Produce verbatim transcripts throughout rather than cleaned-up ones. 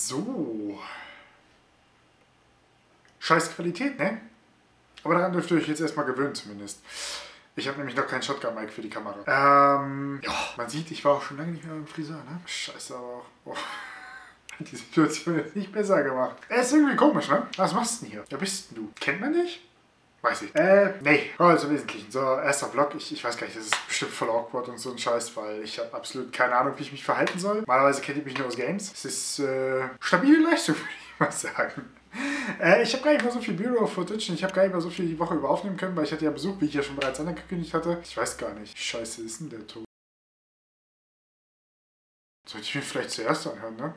So. Scheiß Qualität, ne? Aber daran dürft ihr euch jetzt erstmal gewöhnen zumindest. Ich habe nämlich noch kein Shotgun-Mic für die Kamera. Ähm, ja, man sieht, ich war auch schon lange nicht mehr beim Friseur, ne? Scheiße, aber auch... Oh. Hat die Situation jetzt nicht besser gemacht. Er ist irgendwie komisch, ne? Was machst du denn hier? Wer bist denn du? Kennt man dich? Weiß ich. Äh, nee. Oh, zum Wesentlichen. So, erster Vlog. Ich, ich weiß gar nicht, das ist bestimmt voll awkward und so ein Scheiß, weil ich habe absolut keine Ahnung, wie ich mich verhalten soll. Normalerweise kennt ihr mich nur aus Games. Es ist, äh, stabile Leistung, würde ich mal sagen. Äh, ich habe gar nicht mehr so viel B-Roll-Footage und ich habe gar nicht mehr so viel die Woche über aufnehmen können, weil ich hatte ja Besuch, wie ich ja schon bereits angekündigt hatte. Ich weiß gar nicht. Wie scheiße ist denn der Ton? Sollte ich mir vielleicht zuerst anhören, ne?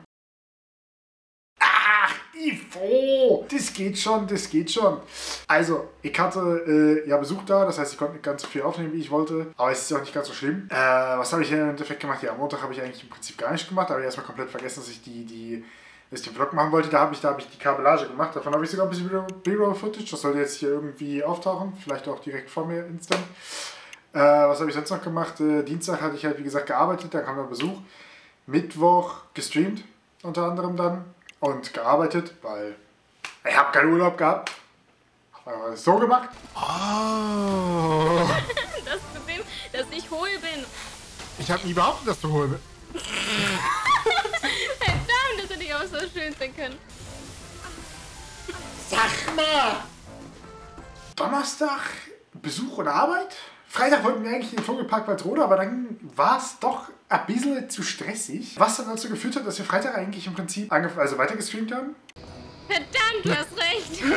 Ach, Ivo! Das geht schon, das geht schon. Also, ich hatte äh, ja Besuch da, das heißt, ich konnte nicht ganz so viel aufnehmen, wie ich wollte. Aber es ist auch nicht ganz so schlimm. Äh, was habe ich im Endeffekt gemacht? Ja, am Montag habe ich eigentlich im Prinzip gar nichts gemacht. Da habe ich erstmal komplett vergessen, dass ich die, die, dass ich den Vlog machen wollte. Da habe ich, da habe ich die Kabellage gemacht. Davon habe ich sogar ein bisschen B-Roll-Footage. Das sollte jetzt hier irgendwie auftauchen. Vielleicht auch direkt vor mir instant. Äh, was habe ich sonst noch gemacht? Äh, Dienstag hatte ich halt, wie gesagt, gearbeitet. Da kam der Besuch. Mittwoch gestreamt, unter anderem dann. Und gearbeitet, weil ich habe keinen Urlaub gehabt. Habe das so gemacht. Oh. Das Problem, dass ich hohl bin. Ich habe nie behauptet, dass du hohl bist. Verdammt, das hätte ich auch so schön sein können. Sag mal! Donnerstag Besuch und Arbeit? Freitag wollten wir eigentlich in den Vogelpark Waltroda, aber dann war es doch ein bisschen zu stressig. Was dann dazu geführt hat, dass wir Freitag eigentlich im Prinzip also weiter gestreamt haben. Verdammt, du hast recht. Ich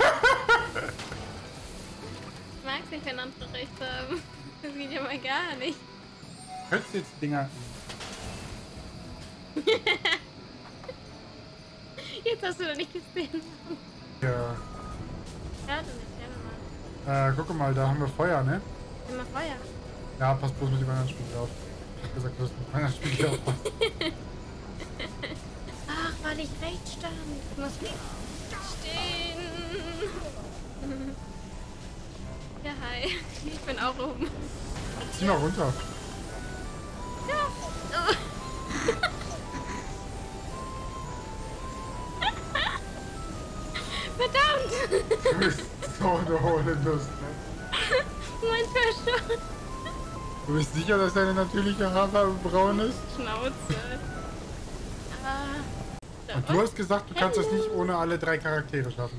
mag es nicht, wenn andere recht haben. Das geht ja mal gar nicht. Hörst du jetzt die Dinger? Jetzt hast du doch nicht gesehen. Ja. Ja, du nicht, ja, Äh, guck mal, da haben wir Feuer, ne? immer Feuer. Ja, pass bloß mit dem anderen Spiegel auf. Ich hab gesagt, du musst mit dem anderen Spiegel aufpassen. Ach, weil ich rechts stand. Ich muss stehen. Ja, hi. Ich bin auch oben. Zieh mal runter. Ja. Oh. Verdammt! Du bist so eine hohle Lust, ne? Mein Verschluss. Du bist sicher, dass deine natürliche Haarfarbe braun ist? Schnauze. Ah. Und du hast gesagt, du kannst das nicht ohne alle drei Charaktere schaffen.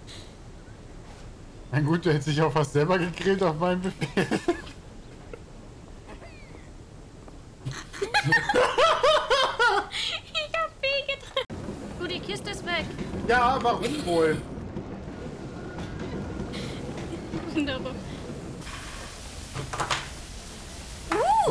Na gut, du hättest dich auch fast selber gegrillt auf meinen Befehl. Ich hab B gedrückt. Gut, die Kiste ist weg. Ja, warum wohl? Darum. Uh!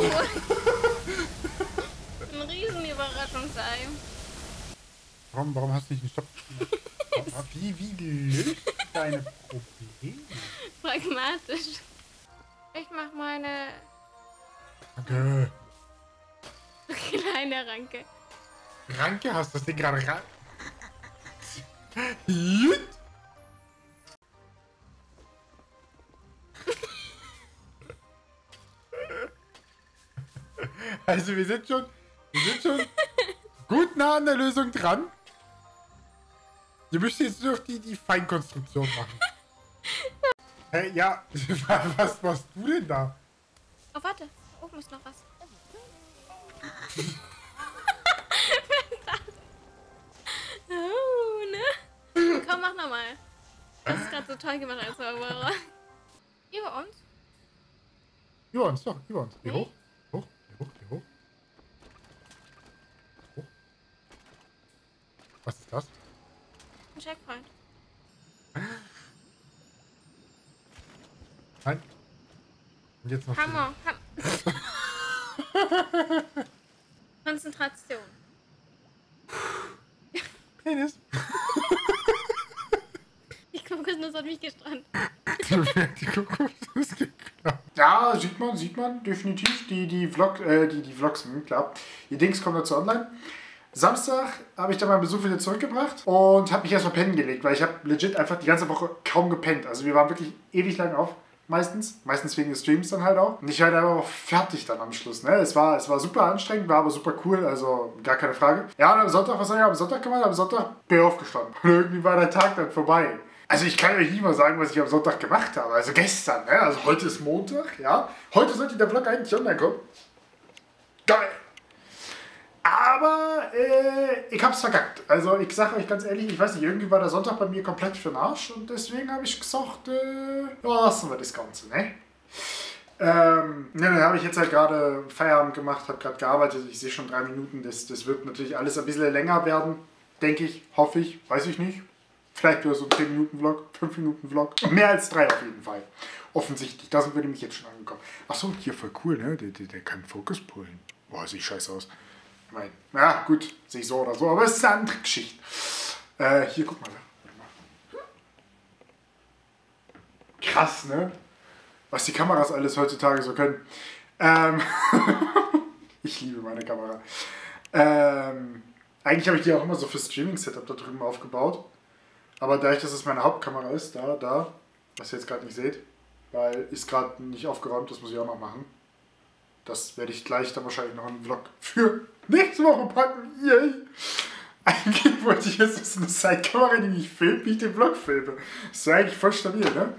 Ein riesen Überraschungsei. Warum, warum hast du nicht einen Stopp gespielt? Wie, wie löst du deine Probleme? Pragmatisch. Ich mach meine Danke. kleine Ranke. Ranke, hast du das Ding gerade ran? Jut. Also wir sind schon, wir sind schon gut nah an der Lösung dran. Wir müssen jetzt nur noch die, die Feinkonstruktion machen. Hey, ja, was machst du denn da? Oh, warte. Da oben ist noch was. Oh, ne? Komm, mach nochmal. Das ist gerade so toll gemacht als Zauberer. Über uns? Über uns, doch, über uns. Geh Nee. hoch, hoch, geh hoch, geh hoch. Hoch. Was ist das? Ein Checkpoint. Nein. Und jetzt noch. Hammer. Ham Konzentration. Penis. Die Kokosnuss hat mich gestrandet. Die Kokosnuss geklappt. Ja, sieht man, sieht man, definitiv. Die, die, Vlog, äh, die, die Vlogs, hm, klar. Die Dings kommen dazu online. Samstag habe ich dann meinen Besuch wieder zurückgebracht und habe mich erstmal pennen gelegt, weil ich habe legit einfach die ganze Woche kaum gepennt. Also wir waren wirklich ewig lang auf. Meistens. Meistens wegen des Streams dann halt auch. Und ich war halt einfach auch fertig dann am Schluss. Ne? Es war, es war super anstrengend, war aber super cool, also gar keine Frage. Ja, und am Sonntag, was habe ich am Sonntag gemacht? Am Sonntag bin ich aufgestanden. Und irgendwie war der Tag dann vorbei. Also ich kann euch nicht mal sagen, was ich am Sonntag gemacht habe. Also gestern, ne? Also heute ist Montag, ja. Heute sollte der Vlog eigentlich online kommen. Geil. Aber äh, ich hab's verkackt. Also ich sage euch ganz ehrlich, ich weiß nicht, irgendwie war der Sonntag bei mir komplett für den Arsch und deswegen habe ich gesagt, äh, ja, lassen wir das Ganze, ne? Ähm, ja, dann habe ich jetzt halt gerade Feierabend gemacht, habe gerade gearbeitet, ich sehe schon drei Minuten, das, das wird natürlich alles ein bisschen länger werden, denke ich, hoffe ich, weiß ich nicht. Vielleicht nur so ein zehn Minuten Vlog, fünf Minuten Vlog, mehr als drei auf jeden Fall. Offensichtlich, da sind wir nämlich jetzt schon angekommen. Achso, hier voll cool, ne? Der, der, der kann Fokus pullen. Boah, sieht scheiße aus. Mein, ja, gut, sehe ich so oder so, aber es ist eine andere Geschichte. Äh, hier, guck mal da. Krass, ne? Was die Kameras alles heutzutage so können. Ähm ich liebe meine Kamera. Ähm, eigentlich habe ich die auch immer so für Streaming-Setup da drüben aufgebaut. Aber dadurch, dass es meine Hauptkamera ist, da, da, was ihr jetzt gerade nicht seht, weil ist gerade nicht aufgeräumt, das muss ich auch noch machen. Das werde ich gleich dann wahrscheinlich noch einen Vlog für nächste Woche packen. Yay! Eigentlich wollte ich jetzt so eine Sidekamera, die mich filmt, wie ich den Vlog filme. Das wäre eigentlich voll stabil, ne?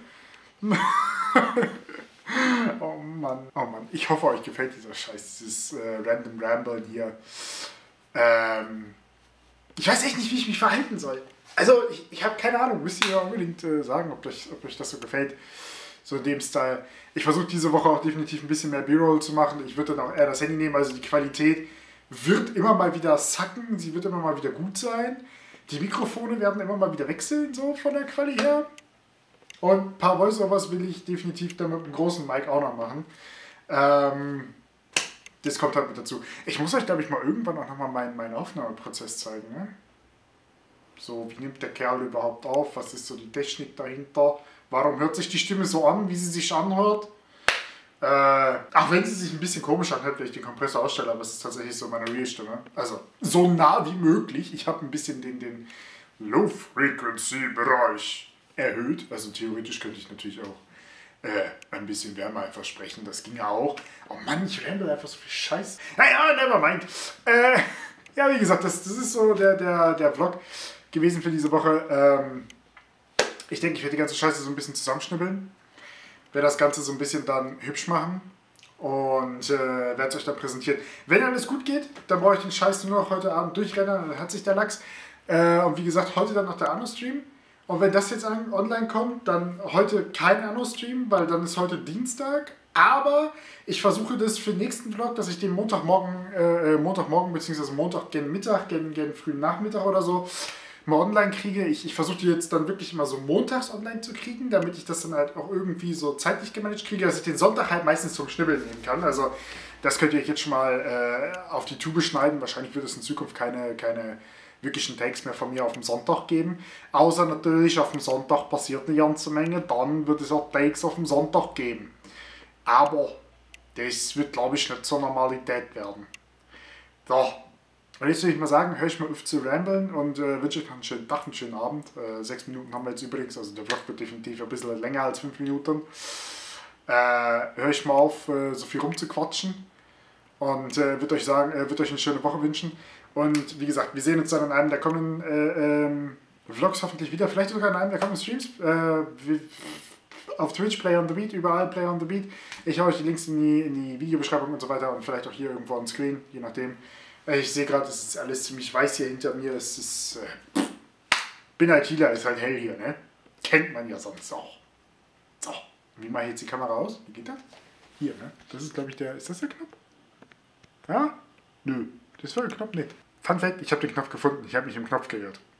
Oh Mann, oh Mann. Ich hoffe, euch gefällt dieser Scheiß, dieses äh, Random Ramble hier. Ähm, ich weiß echt nicht, wie ich mich verhalten soll. Also, ich, ich habe keine Ahnung. Müsst ihr mir unbedingt äh, sagen, ob euch, ob euch das so gefällt. So in dem Style. Ich versuche diese Woche auch definitiv ein bisschen mehr B-Roll zu machen. Ich würde dann auch eher das Handy nehmen. Also die Qualität wird immer mal wieder sacken. Sie wird immer mal wieder gut sein. Die Mikrofone werden immer mal wieder wechseln, so von der Quali her. Und ein paar Voice-Overs will ich definitiv dann mit einem großen Mic auch noch machen. Ähm, das kommt halt mit dazu. Ich muss euch, glaube ich, mal irgendwann auch nochmal meinen, meinen Aufnahmeprozess zeigen. Ne? So, wie nimmt der Kerl überhaupt auf? Was ist so die Technik dahinter? Warum hört sich die Stimme so an, wie sie sich anhört? Äh, auch wenn sie sich ein bisschen komisch anhört, wenn ich den Kompressor ausstelle, aber es ist tatsächlich so meine Real-Stimme. Also, so nah wie möglich. Ich habe ein bisschen den, den Low-Frequency-Bereich erhöht. Also theoretisch könnte ich natürlich auch äh, ein bisschen wärmer einfach sprechen. Das ging ja auch. Oh Mann, ich ramble einfach so viel Scheiß. Naja, never mind. Äh, ja, wie gesagt, das, das ist so der, der, der Vlog gewesen für diese Woche. Ähm, ich denke, ich werde die ganze Scheiße so ein bisschen zusammenschnibbeln. Werde das Ganze so ein bisschen dann hübsch machen. Und äh, werde es euch dann präsentieren. Wenn alles gut geht, dann brauche ich den Scheiß nur noch heute Abend durchrennen. Dann hat sich der Lachs. Äh, und wie gesagt, heute dann noch der Anno-Stream. Und wenn das jetzt an, online kommt, dann heute kein Anno-Stream, weil dann ist heute Dienstag. Aber ich versuche das für den nächsten Vlog, dass ich den Montagmorgen, äh, Montagmorgen bzw. Montag gen Mittag, gen, gen frühen Nachmittag oder so mal online kriege. Ich, ich versuche die jetzt dann wirklich immer so montags online zu kriegen, damit ich das dann halt auch irgendwie so zeitlich gemanagt kriege, dass ich den Sonntag halt meistens zum Schnibbeln nehmen kann. Also das könnt ihr euch jetzt schon mal äh, auf die Tube schneiden. Wahrscheinlich wird es in Zukunft keine, keine wirklichen Takes mehr von mir auf dem Sonntag geben. Außer natürlich auf dem Sonntag passiert eine ganze Menge, dann wird es auch Takes auf dem Sonntag geben. Aber das wird, glaube ich, nicht zur Normalität werden. So, und jetzt würde ich mal sagen, höre ich mal auf zu ramblen und äh, wünsche euch noch einen schönen Tag, einen schönen Abend. Äh, sechs Minuten haben wir jetzt übrigens, also der Vlog wird definitiv ein bisschen länger als fünf Minuten. Äh, höre ich mal auf, äh, so viel rumzuquatschen und äh, würde euch sagen, äh, würde euch eine schöne Woche wünschen. Und wie gesagt, wir sehen uns dann in einem der kommenden äh, ähm, Vlogs hoffentlich wieder, vielleicht sogar in einem der kommenden Streams. Äh, wir, auf Twitch, Play on the Beat, überall Play on the Beat. Ich hau euch die Links in die, in die Videobeschreibung und so weiter und vielleicht auch hier irgendwo on Screen, je nachdem. Ich sehe gerade, es ist alles ziemlich weiß hier hinter mir. Es ist. Äh, bin ITler, ist halt hell hier, ne? Kennt man ja sonst auch. So, wie mache ich jetzt die Kamera aus? Wie geht das? Hier, ne? Das ist, glaube ich, der. Ist das der Knopf? Ja? Nö, das war der Knopf nicht. Fun Fact: Ich habe den Knopf gefunden. Ich habe mich im Knopf geirrt.